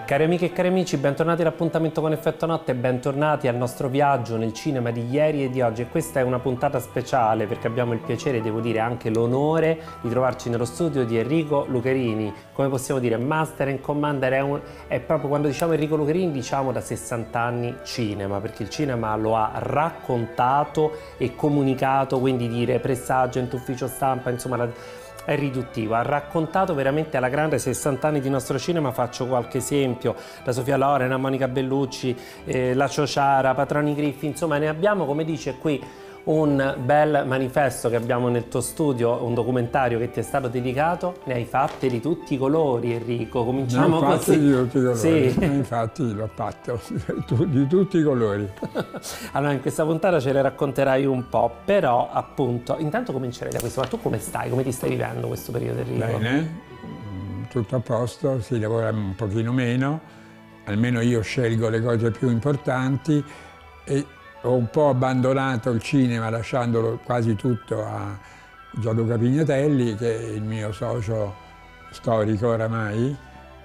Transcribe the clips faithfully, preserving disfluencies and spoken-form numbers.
Cari amiche e cari amici, bentornati all'appuntamento con Effetto Notte, bentornati al nostro viaggio nel cinema di ieri e di oggi. E questa è una puntata speciale perché abbiamo il piacere, devo dire anche l'onore, di trovarci nello studio di Enrico Lucherini. Come possiamo dire, Master and Commander è, un, è proprio, quando diciamo Enrico Lucherini diciamo da sessanta anni cinema, perché il cinema lo ha raccontato e comunicato, quindi dire press agent, ufficio stampa, insomma la, è riduttivo, ha raccontato veramente alla grande sessanta anni di nostro cinema. Faccio qualche esempio: la Sofia Loren, la Monica Bellucci, eh, la Ciociara, Patroni Griffi, insomma ne abbiamo, come dice qui, un bel manifesto che abbiamo nel tuo studio, un documentario che ti è stato dedicato. Ne hai fatte di tutti i colori, Enrico, cominciamo ne ho così. di tutti i colori, sì. Infatti l'ho fatto di tutti i colori. Allora in questa puntata ce le racconterai un po', però appunto intanto comincerei da questo. Ma tu come stai? Come ti stai vivendo questo periodo, Enrico? Bene, tutto a posto, si lavora un pochino meno, almeno io scelgo le cose più importanti e ho un po' abbandonato il cinema lasciandolo quasi tutto a Gianluca Pignatelli, che è il mio socio storico oramai,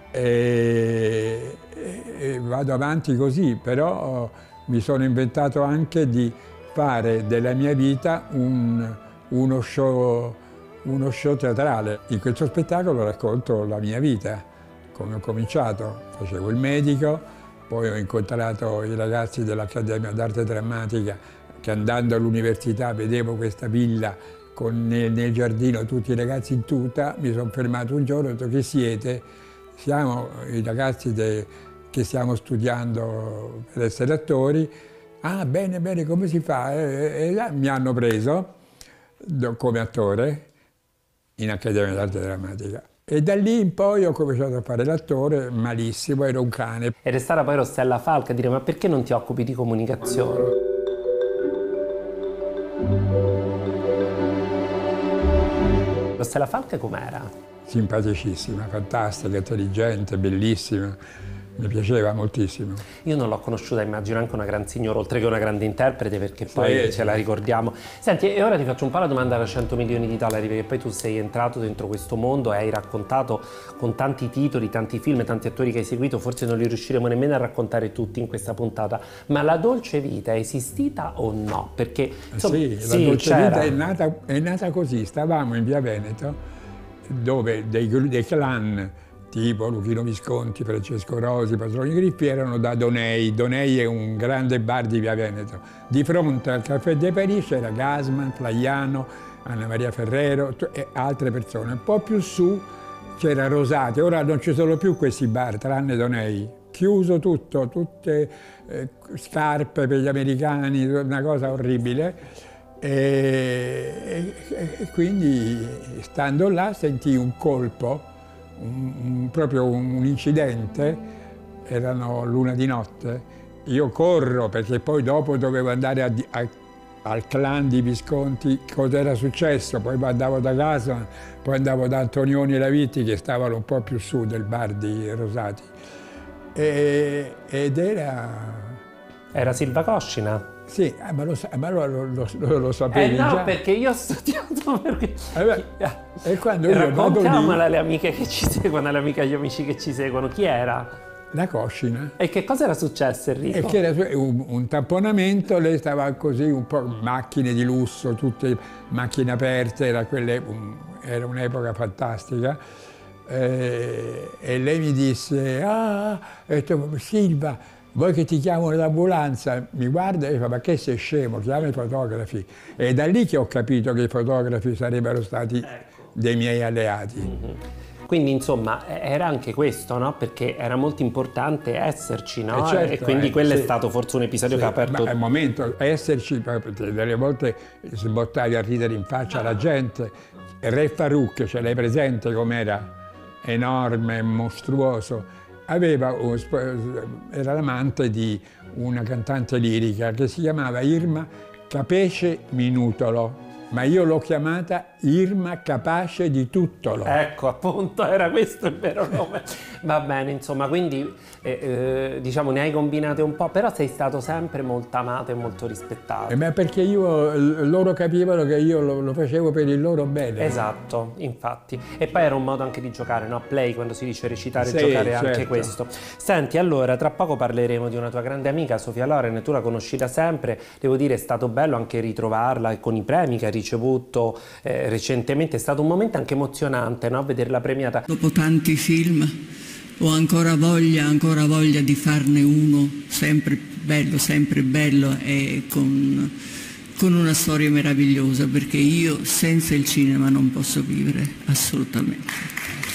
e, e vado avanti così, però mi sono inventato anche di fare della mia vita un, uno, show, uno show teatrale. In questo spettacolo racconto la mia vita, come ho cominciato, facevo il medico. Poi ho incontrato i ragazzi dell'Accademia d'Arte Drammatica che andando all'università vedevo questa villa con nel, nel giardino tutti i ragazzi in tuta. Mi sono fermato un giorno e ho detto: chi siete? Siamo i ragazzi de, che stiamo studiando per essere attori. Ah, bene, bene, come si fa? E, e là mi hanno preso come attore in Accademia d'Arte Drammatica. E da lì in poi ho cominciato a fare l'attore, malissimo, ero un cane. E restare poi Rossella Falca a dire: ma perché non ti occupi di comunicazione? Rossella Falca com'era? Simpaticissima, fantastica, intelligente, bellissima. Mi piaceva moltissimo. Io non l'ho conosciuta, immagino anche una gran signora, oltre che una grande interprete, perché poi sì, ce la ricordiamo. Senti, e ora ti faccio un po' la domanda da cento milioni di dollari, perché poi tu sei entrato dentro questo mondo e hai raccontato con tanti titoli, tanti film, tanti attori che hai seguito, forse non li riusciremo nemmeno a raccontare tutti in questa puntata, ma la Dolce Vita è esistita o no? Perché insomma, sì, la sì, Dolce Vita è nata, è nata così. Stavamo in via Veneto, dove dei, dei clan tipo Luchino Visconti, Francesco Rosi, Patroni Griffi erano da Donei. Donei è un grande bar di via Veneto. Di fronte al Caffè de Paris c'era Gassman, Flaiano, Anna Maria Ferrero e altre persone. Un po' più su c'era Rosati. Ora non ci sono più questi bar, tranne Donei. Chiuso tutto, tutte eh, scarpe per gli americani, una cosa orribile. E, e, e quindi stando là sentii un colpo, Un, un, proprio un, un incidente, erano l'una di notte. Io corro perché poi dopo dovevo andare a, a, al clan di Visconti cosa era successo, poi andavo da casa, poi andavo da Antonioni e Lavitti che stavano un po' più su del bar di Rosati. E, ed era... Era Silva Coscina? Sì, ma lo, ma lo, lo, lo, lo sapevi eh no, già? perché io ho studiato perché... Eh beh, e quando io raccontiamola alle amiche che ci seguono, alle amiche e agli amici che ci seguono. Chi era? La Coscina. E che cosa era successo, Enrico? E che era un, un tamponamento, lei stava così, un po' macchine di lusso, tutte macchine aperte, era, quelle, era un'epoca fantastica. Eh, e lei mi disse: ah, e detto, Silva, vuoi che ti chiamano l'ambulanza? Mi guarda e fa: ma che sei scemo, chiama i fotografi. E è da lì che ho capito che i fotografi sarebbero stati ecco. dei miei alleati. Mm-hmm. Quindi insomma era anche questo, no? Perché era molto importante esserci, no? E, certo, e quindi eh, quello sì. è stato forse un episodio sì, che ha aperto... Ma al momento esserci, delle volte sbottavi a ridere in faccia alla gente. Re Farouk, ce l'hai presente com'era? Enorme, mostruoso. Aveva, era l'amante di una cantante lirica che si chiamava Irma Capece Minutolo. ma io l'ho chiamata Irma capace di tutto. Lo. Ecco, appunto, era questo il vero nome. Va bene, insomma, quindi eh, eh, diciamo ne hai combinate un po', però sei stato sempre molto amato e molto rispettato. Eh, ma perché io, loro capivano che io lo, lo facevo per il loro bene. Esatto, infatti. E poi era un modo anche di giocare, no? Play, quando si dice recitare e sì, giocare, certo. Anche questo. Senti, allora, tra poco parleremo di una tua grande amica, Sofia Loren, tu la conosci da sempre, devo dire è stato bello anche ritrovarla con i premi che ha ricevuto eh, recentemente, è stato un momento anche emozionante, no? Vederla premiata. Dopo tanti film ho ancora voglia, ancora voglia di farne uno sempre bello, sempre bello e con, con una storia meravigliosa, perché io senza il cinema non posso vivere assolutamente.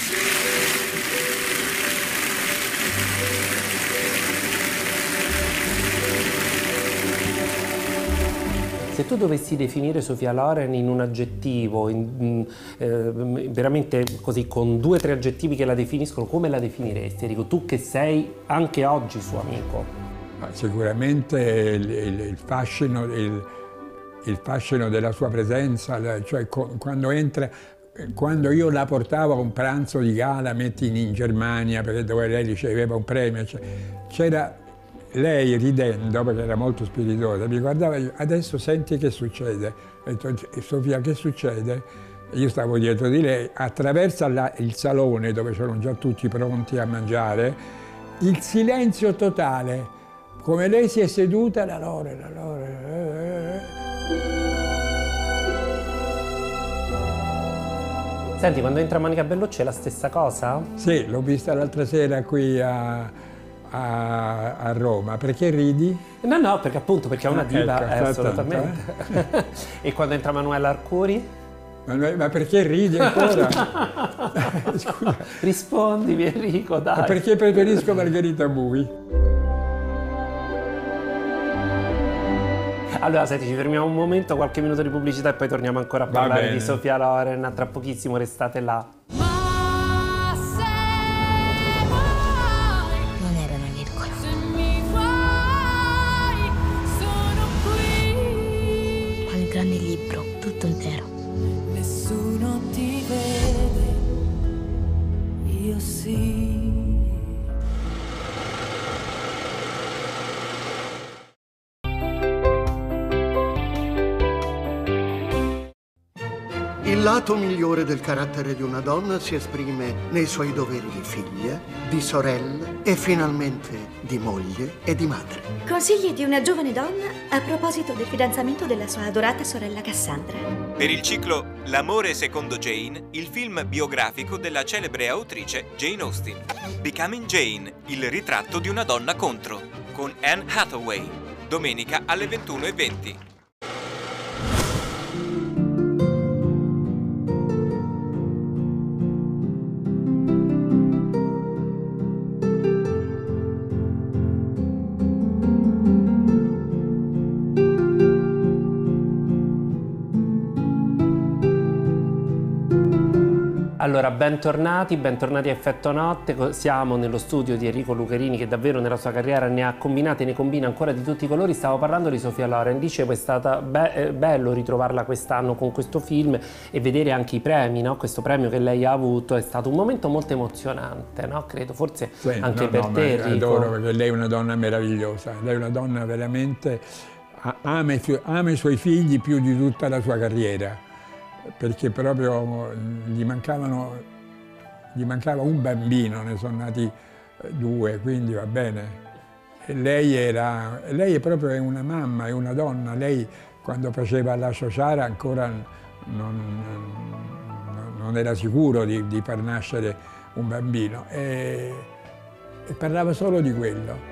Se tu dovessi definire Sofia Loren in un aggettivo, in, in, eh, veramente così, con due o tre aggettivi che la definiscono, come la definiresti? Dico, tu che sei anche oggi suo amico. Ma sicuramente il, il, il, fascino, il, il fascino della sua presenza, cioè quando entra, quando io la portavo a un pranzo di gala, metti in, in Germania, perché dove lei riceveva un premio, c'era... Lei ridendo, perché era molto spiritosa, mi guardava e io, adesso senti che succede. Ho detto, Sofia, che succede? E io stavo dietro di lei, attraversa la, il salone dove c'erano già tutti pronti a mangiare, il silenzio totale, come lei si è seduta, la Loren, la Loren. Eh, eh. Senti, quando entra Monica Bellucci è la stessa cosa? Sì, l'ho vista l'altra sera qui a... A, a Roma. Perché ridi? No, no, perché appunto perché è una diva, ecco, eh, assolutamente. Tanto, eh? E quando entra Manuela Arcuri? Ma, ma perché ridi ancora? Scusa. Rispondimi Enrico, dai. Ma perché preferisco Margherita Bui? Allora, senti, ci fermiamo un momento, qualche minuto di pubblicità e poi torniamo ancora a parlare di Sofia Loren. Tra pochissimo, restate là. Grande libro, tutto intero. Nessuno ti vede, io sì. Il lato migliore del carattere di una donna si esprime nei suoi doveri di figlia, di sorella e finalmente di moglie e di madre. Consigli di una giovane donna a proposito del fidanzamento della sua adorata sorella Cassandra. Per il ciclo L'amore secondo Jane, il film biografico della celebre autrice Jane Austen. Becoming Jane, il ritratto di una donna contro, con Anne Hathaway, domenica alle ventuno e venti. Allora, bentornati, bentornati a Effetto Notte, siamo nello studio di Enrico Lucherini che davvero nella sua carriera ne ha combinate e ne combina ancora di tutti i colori. Stavo parlando di Sofia Loren, dicevo è stato be bello ritrovarla quest'anno con questo film e vedere anche i premi, no? Questo premio che lei ha avuto è stato un momento molto emozionante, no? Credo, forse sì, anche no, per no, te Enrico. Adoro, perché lei è una donna meravigliosa, lei è una donna veramente, ama i, suoi, ama i suoi figli più di tutta la sua carriera. Perché proprio gli mancavano, gli mancava un bambino, ne sono nati due, quindi va bene. E lei, era, lei è proprio una mamma, è una donna, lei quando faceva la Ciociara ancora non, non era sicuro di, di far nascere un bambino e, e parlava solo di quello.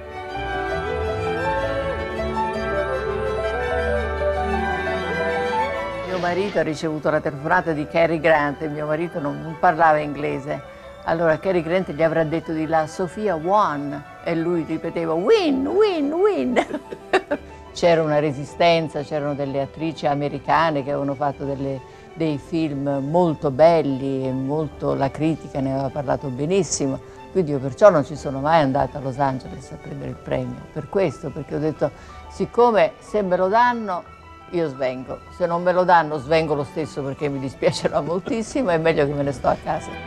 Mio marito ha ricevuto la telefonata di Cary Grant e mio marito non parlava inglese. Allora Cary Grant gli avrà detto di là, Sofia won, e lui ripeteva win, win, win. C'era una resistenza, c'erano delle attrici americane che avevano fatto delle, dei film molto belli e molto, la critica ne aveva parlato benissimo. Quindi io perciò non ci sono mai andata a Los Angeles a prendere il premio. Per questo, perché ho detto, siccome se me lo danno, io svengo. Se non me lo danno svengo lo stesso perché mi dispiacerà moltissimo, è meglio che me ne sto a casa.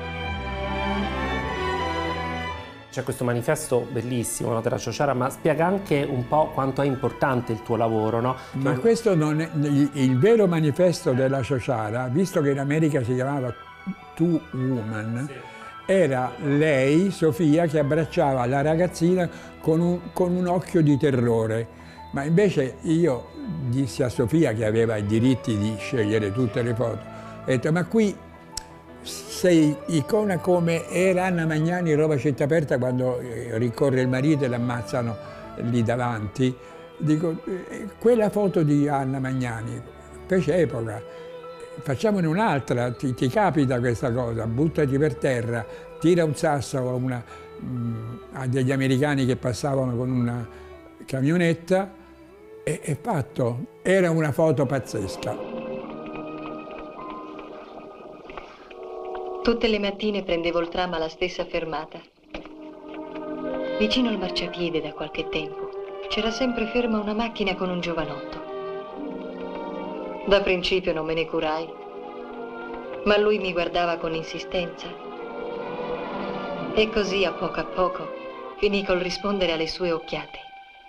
C'è questo manifesto bellissimo, no, della Ciociara, ma spiega anche un po' quanto è importante il tuo lavoro, no? Ma questo non è il, il vero manifesto della Ciociara, visto che in America si chiamava Two Woman, sì. Era lei, Sofia, che abbracciava la ragazzina con un, con un occhio di terrore. Ma invece io dissi a Sofia, che aveva i diritti di scegliere tutte le foto, ho detto, ma qui sei icona come era Anna Magnani in Roma Città Aperta quando ricorre il marito e l'ammazzano lì davanti. Dico, quella foto di Anna Magnani fece epoca, facciamone un'altra, ti, ti capita questa cosa, buttati per terra, tira un sasso a, una, a degli americani che passavano con una camionetta e è fatto. Era una foto pazzesca. Tutte le mattine prendevo il tram alla stessa fermata. Vicino al marciapiede da qualche tempo c'era sempre ferma una macchina con un giovanotto. Da principio non me ne curai, ma lui mi guardava con insistenza. E così a poco a poco finì col rispondere alle sue occhiate.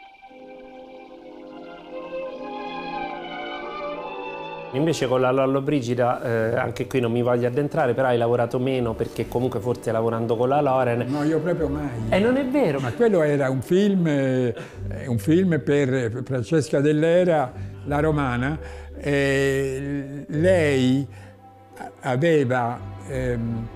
Invece con la Lollobrigida, eh, anche qui non mi voglio addentrare, però hai lavorato meno perché comunque forse lavorando con la Loren... No, io proprio mai. E eh, non è vero. Ma quello era un film, eh, un film per Francesca Dell'Era, la romana. Eh, lei aveva... Ehm,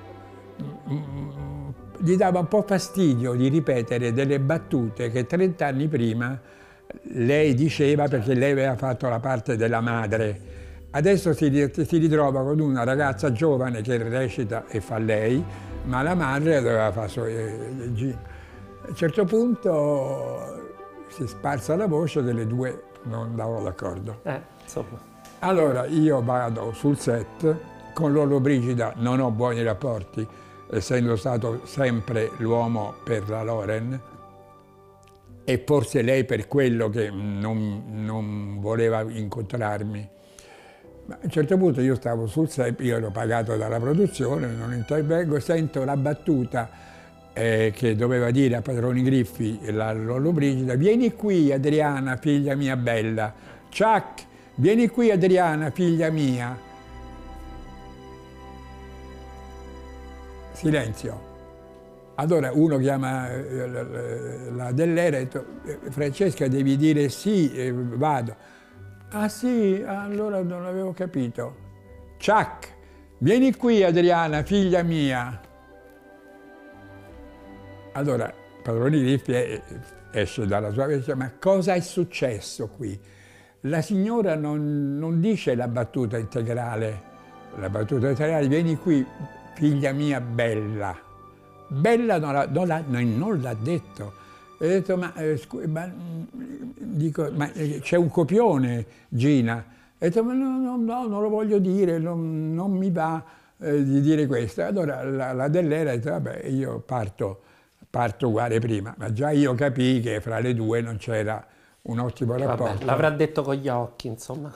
gli dava un po' fastidio di ripetere delle battute che trent'anni prima lei diceva, perché lei aveva fatto la parte della madre. Adesso si, si ritrova con una ragazza giovane che recita e fa lei, ma la madre doveva fare il G. A un certo punto si è sparsa la voce che le due non andavano d'accordo. Eh, insomma. Allora io vado sul set, con Lollobrigida non ho buoni rapporti, essendo stato sempre l'uomo per la Loren, e forse lei per quello che non, non voleva incontrarmi. Ma a un certo punto io stavo sul set, io ero pagato dalla produzione, non intervengo, sento la battuta eh, che doveva dire a Padroni Griffi, la Lollobrigida, vieni qui Adriana, figlia mia bella, Chuck, vieni qui Adriana, figlia mia. Silenzio. Allora uno chiama la Dell'Era e detto, Francesca devi dire sì, eh, vado. Ah sì, allora non avevo capito. Chuck, vieni qui Adriana, figlia mia. Allora Padroni Griffi esce dalla sua e dice, ma cosa è successo qui? La signora non, non dice la battuta integrale, la battuta integrale, vieni qui figlia mia bella. Bella non l'ha non non detto. E ho detto, ma, eh, ma, dico, ma c'è un copione, Gina. Ho detto, ma no, no, no, non lo voglio dire, non, non mi va eh, di dire questo. Allora la, la Dell'Era ha detto, vabbè, io parto, parto uguale prima. Ma già io capii che fra le due non c'era un ottimo rapporto. L'avrà detto con gli occhi, insomma.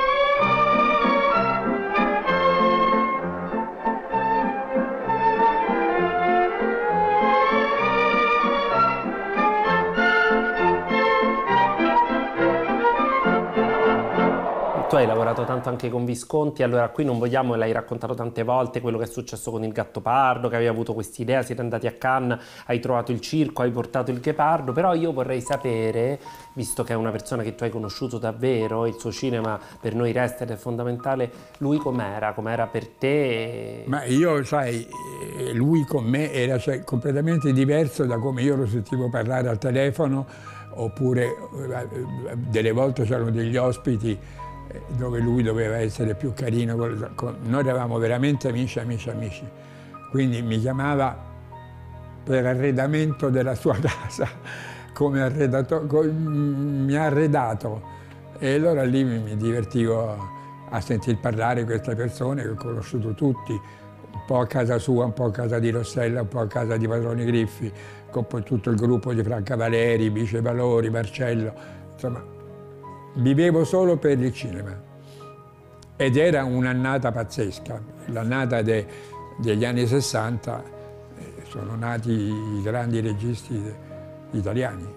Tu hai lavorato tanto anche con Visconti, allora qui non vogliamo, l'hai raccontato tante volte, quello che è successo con il Gattopardo, che avevi avuto quest'idea, siete andati a Cannes, hai trovato il circo, hai portato il ghepardo, però io vorrei sapere, visto che è una persona che tu hai conosciuto davvero, il suo cinema per noi resta ed è fondamentale, lui com'era, com'era per te? Ma io, sai, lui con me era cioè, completamente diverso da come io lo sentivo parlare al telefono, oppure delle volte c'erano degli ospiti dove lui doveva essere più carino. Noi eravamo veramente amici, amici, amici. Quindi mi chiamava per arredamento della sua casa, come arredato, mi ha arredato. E allora lì mi divertivo a sentir parlare di queste persone che ho conosciuto tutti, un po' a casa sua, un po' a casa di Rossella, un po' a casa di Padroni Griffi, con poi tutto il gruppo di Franca Valeri, Bice Valori, Marcello, insomma. vivevo solo per il cinema ed era un'annata pazzesca, l'annata de, degli anni sessanta, eh, sono nati i grandi registi italiani.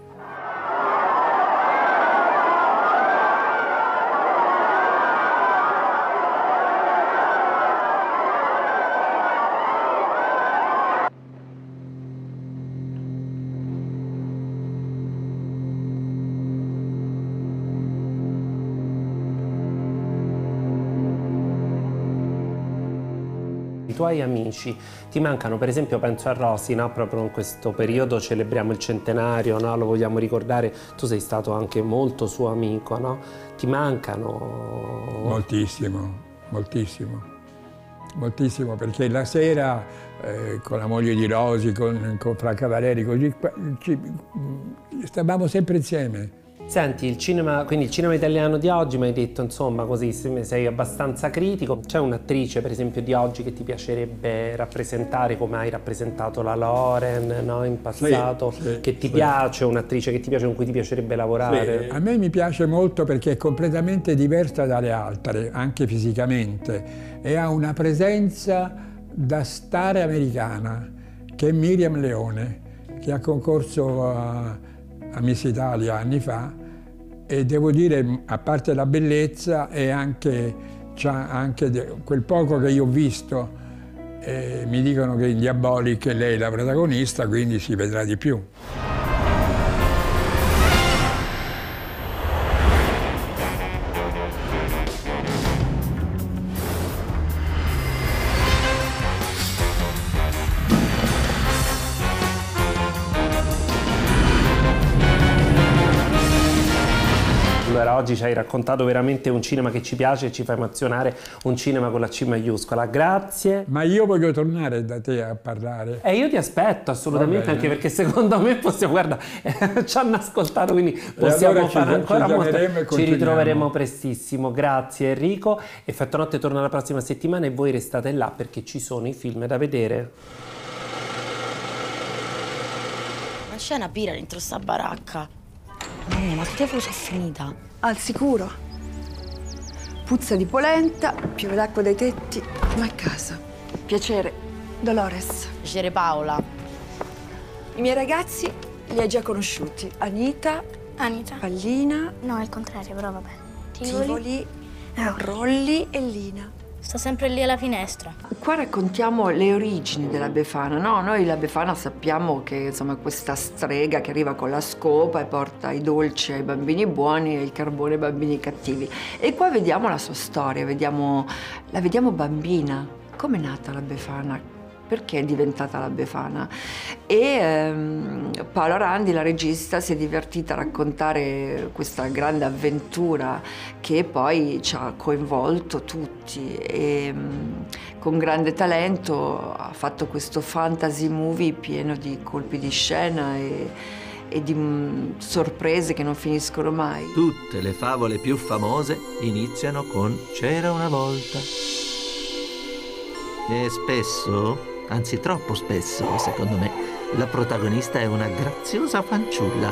I tuoi amici ti mancano, per esempio penso a Rosy, no? Proprio in questo periodo celebriamo il centenario, no? Lo vogliamo ricordare, tu sei stato anche molto suo amico, no? Ti mancano? Moltissimo, moltissimo, moltissimo, perché la sera eh, con la moglie di Rosy, con, con Franca Valeri, così, ci, stavamo sempre insieme. Senti, il cinema, quindi il cinema italiano di oggi, mi hai detto, insomma, così sei abbastanza critico. C'è un'attrice, per esempio, di oggi che ti piacerebbe rappresentare, come hai rappresentato la Loren, no, in passato, sì, sì, che ti sì. piace, un'attrice che ti piace, con cui ti piacerebbe lavorare? Sì. A me mi piace molto perché è completamente diversa dalle altre, anche fisicamente, e ha una presenza da star americana, che è Miriam Leone, che ha concorso a... a Miss Italia anni fa, e devo dire, a parte la bellezza, e anche, c'ha anche quel poco che io ho visto, eh, mi dicono che in Diabolic è lei la protagonista, quindi si vedrà di più. Allora, oggi ci hai raccontato veramente un cinema che ci piace e ci fa emozionare, un cinema con la C maiuscola. Grazie. Ma io voglio tornare da te a parlare. E eh, io ti aspetto assolutamente, anche perché secondo me possiamo, guarda, eh, ci hanno ascoltato, quindi possiamo allora fare ci, ancora ci molto. Ci ritroveremo prestissimo. Grazie Enrico. Effetto Notte torna la prossima settimana e voi restate là perché ci sono i film da vedere. Ma c'è una birra dentro sta baracca. Mamma, ma che devo sono finita? Al sicuro. Puzza di polenta, piove d'acqua dai tetti, ma a casa. Piacere, Dolores. Piacere, Paola. I miei ragazzi li hai già conosciuti. Anita, Anita. Pallina. No, è il contrario, però vabbè. Tivoli, Tivoli oh. Rolli e Lina. Sta sempre lì alla finestra. Qua raccontiamo le origini della Befana, no? Noi la Befana sappiamo che insomma è questa strega che arriva con la scopa e porta i dolci ai bambini buoni e il carbone ai bambini cattivi. E qua vediamo la sua storia, vediamo, la vediamo bambina. Come è nata la Befana? Perché è diventata la Befana? E ehm, Paola Randi, la regista, si è divertita a raccontare questa grande avventura che poi ci ha coinvolto tutti e ehm, con grande talento ha fatto questo fantasy movie pieno di colpi di scena e, e di mm, sorprese che non finiscono mai. Tutte le favole più famose iniziano con "c'era una volta". E spesso, anzi troppo spesso, secondo me, la protagonista è una graziosa fanciulla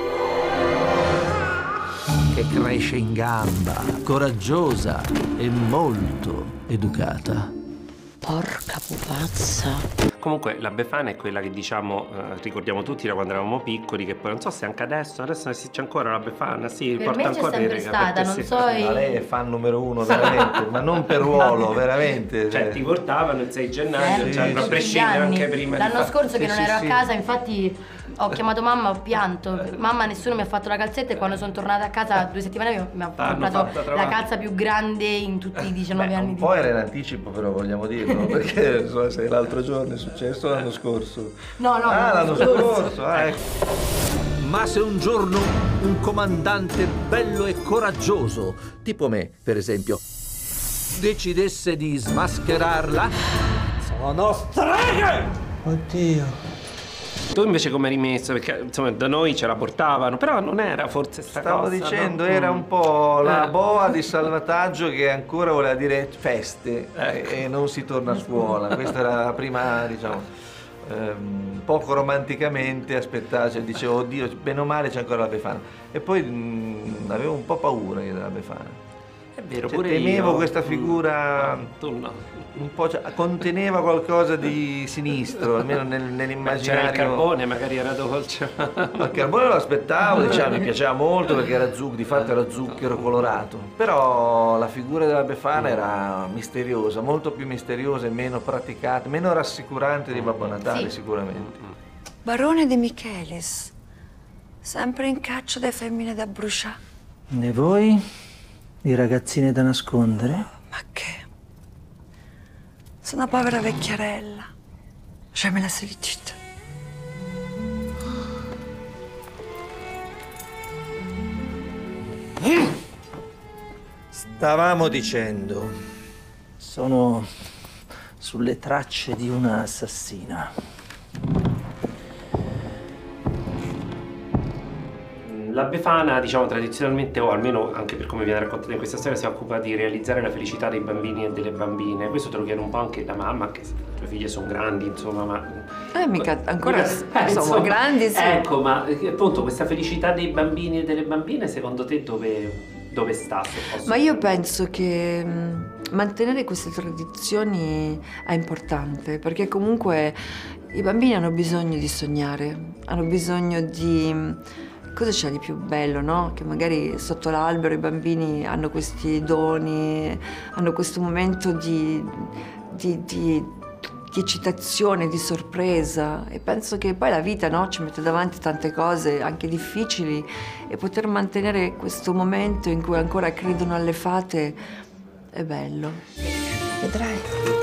che cresce in gamba, coraggiosa e molto educata. Porca pupazza. Comunque la Befana è quella che diciamo, eh, ricordiamo tutti da quando eravamo piccoli, che poi non so se anche adesso, adesso c'è ancora la Befana, sì, per porta me c'è ancora sempre dei stata, non so. Ma lei è fan numero uno, veramente, ma non per ruolo, veramente. Cioè, ti portavano il sei gennaio, eh, cioè, a prescindere anche prima. L'anno scorso che sì, non sì, ero sì. a casa, infatti ho chiamato mamma, ho pianto. Mamma, nessuno mi ha fatto la calzetta e quando sono tornata a casa due settimane mi ha comprato la calza più grande in tutti i diciannove Beh, anni un di po' era in anticipo, però vogliamo dirlo, perché so, se l'altro giorno è successo l'anno scorso. No, no, ah, l'anno scorso, scorso ah, ecco. Ma se un giorno un comandante bello e coraggioso, tipo me, per esempio, decidesse di smascherarla? Sono streghe! Oddio. Tu invece come eri messo? Perché insomma da noi ce la portavano, però non era forse sta Stavo cosa. dicendo, no? era un po' la Eh. boa di salvataggio che ancora voleva dire feste ecco. e, e non si torna a scuola. Questa era la prima, diciamo. ehm, poco romanticamente aspettavo, cioè, dicevo oddio, bene o male c'è ancora la Befana, e poi mh, avevo un po' paura io della Befana. È vero, cioè, pure temevo io. questa figura, no, tu no. un po', cioè, conteneva qualcosa di sinistro, almeno nel, nell'immaginario. C'era il carbone, magari era dolce. Il carbone lo aspettavo, diciamo, mi piaceva molto perché era zucchero, di fatto era zucchero colorato. Però la figura della Befana era misteriosa, molto più misteriosa e meno praticata, meno rassicurante di Babbo Natale, sì. Sicuramente. Barone De Michelis, sempre in caccia delle femmine da bruciare. E voi? Di ragazzine da nascondere? Ma che? Sono una povera vecchiarella. Lasciamela felicità. Stavamo dicendo, sono sulle tracce di una assassina. La Befana, diciamo, tradizionalmente, o almeno anche per come viene raccontata in questa storia, si occupa di realizzare la felicità dei bambini e delle bambine. Questo te lo chiede un po' anche la mamma, che le tue figlie sono grandi, insomma, ma... Eh, mica ancora mica, eh, insomma, sono grandi, sì. Ecco, ma appunto questa felicità dei bambini e delle bambine, secondo te dove, dove sta? Se posso Ma io penso che mh, mantenere queste tradizioni è importante, perché comunque i bambini hanno bisogno di sognare, hanno bisogno di... Cosa c'è di più bello, no? Che magari sotto l'albero i bambini hanno questi doni, hanno questo momento di, di, di, di eccitazione, di sorpresa, e penso che poi la vita, no, ci mette davanti tante cose anche difficili, e poter mantenere questo momento in cui ancora credono alle fate è bello. Vedrai,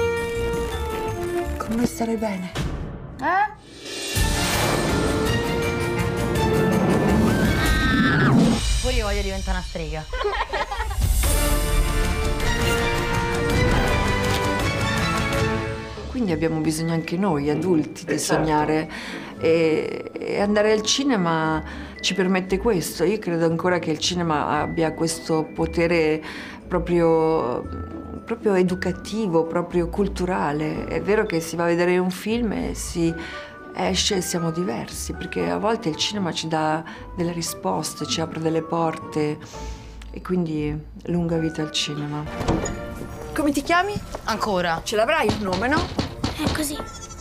con noi starai bene. Eh? Pure io voglio diventare una strega. Quindi abbiamo bisogno anche noi, adulti, di sognare, e, e andare al cinema ci permette questo. Io credo ancora che il cinema abbia questo potere proprio, proprio educativo, proprio culturale. È vero che si va a vedere un film e si esce e siamo diversi, perché a volte il cinema ci dà delle risposte, ci apre delle porte, e quindi lunga vita al cinema. Come ti chiami? Ancora. Ce l'avrai il nome, no? È così.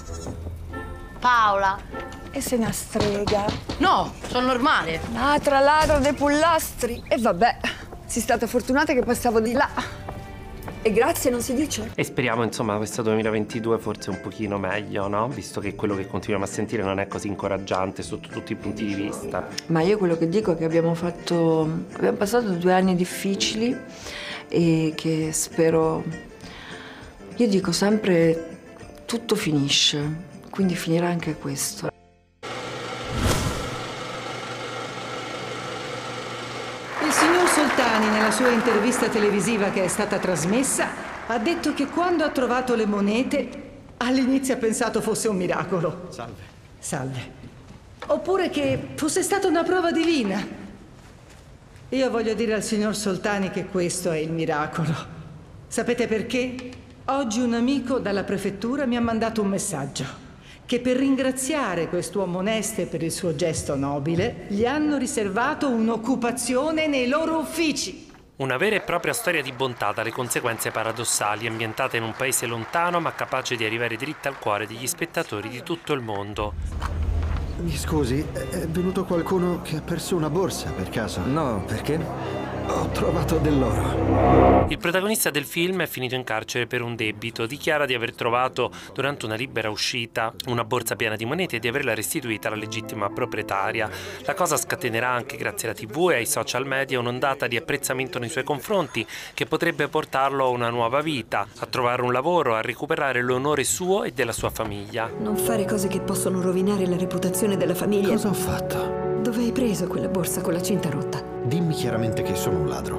Paola. E sei una strega. No, sono normale. Ladra, ladra dei pollastri. E vabbè, sei stata fortunata che passavo di là. E grazie non si dice. E speriamo, insomma, questo duemilaventidue forse un pochino meglio, no? Visto che quello che continuiamo a sentire non è così incoraggiante sotto tutti i punti di vista. Ma io quello che dico è che abbiamo fatto... abbiamo passato due anni difficili e che spero... Io dico sempre tutto finisce, quindi finirà anche questo. Il signor Soltani, nella sua intervista televisiva che è stata trasmessa, ha detto che quando ha trovato le monete, all'inizio ha pensato fosse un miracolo. Salve. Salve. Oppure che fosse stata una prova divina. Io voglio dire al signor Soltani che questo è il miracolo. Sapete perché? Oggi un amico dalla prefettura mi ha mandato un messaggio, che per ringraziare quest'uomo onesto per il suo gesto nobile, gli hanno riservato un'occupazione nei loro uffici. Una vera e propria storia di bontà dalle conseguenze paradossali, ambientata in un paese lontano ma capace di arrivare dritta al cuore degli spettatori di tutto il mondo. Mi scusi, è venuto qualcuno che ha perso una borsa per caso? No, perché? Ho trovato dell'oro. Il protagonista del film è finito in carcere per un debito. Dichiara di aver trovato, durante una libera uscita, una borsa piena di monete e di averla restituita alla legittima proprietaria. La cosa scatenerà anche grazie alla tivù e ai social media un'ondata di apprezzamento nei suoi confronti che potrebbe portarlo a una nuova vita, a trovare un lavoro, a recuperare l'onore suo e della sua famiglia. Non fare cose che possono rovinare la reputazione della famiglia. Cosa ho fatto? Dove hai preso quella borsa con la cinta rotta? Dimmi chiaramente che sono un ladro.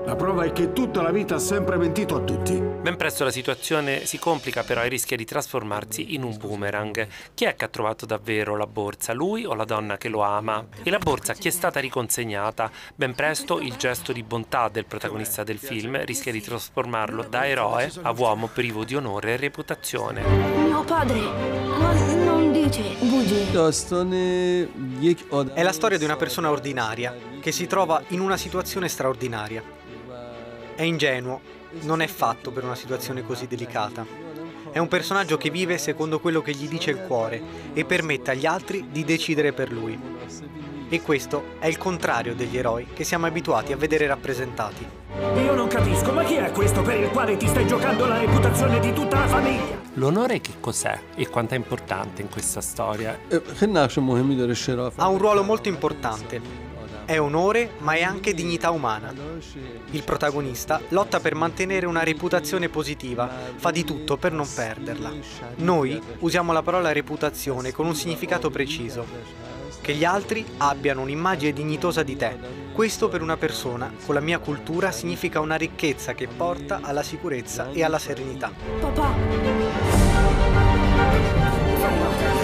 La prova è che tutta la vita ha sempre mentito a tutti. Ben presto la situazione si complica però e rischia di trasformarsi in un boomerang. Chi è che ha trovato davvero la borsa? Lui o la donna che lo ama? E la borsa a chi è stata riconsegnata? Ben presto il gesto di bontà del protagonista del film rischia di trasformarlo da eroe a uomo privo di onore e reputazione. Mio padre, ma non dice bugie. È la storia di una persona ordinaria che si trova in una situazione straordinaria. È ingenuo, non è fatto per una situazione così delicata. È un personaggio che vive secondo quello che gli dice il cuore e permette agli altri di decidere per lui. E questo è il contrario degli eroi che siamo abituati a vedere rappresentati. Io non capisco, ma chi è questo per il quale ti stai giocando la reputazione di tutta la famiglia? L'onore che cos'è e quanto è importante in questa storia? Ha un ruolo molto importante. È onore, ma è anche dignità umana. Il protagonista lotta per mantenere una reputazione positiva, fa di tutto per non perderla. Noi usiamo la parola reputazione con un significato preciso. Che gli altri abbiano un'immagine dignitosa di te. Questo per una persona, con la mia cultura, significa una ricchezza che porta alla sicurezza e alla serenità. Papà!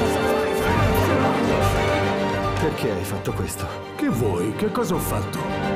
Perché hai fatto questo? Che vuoi? Che cosa ho fatto?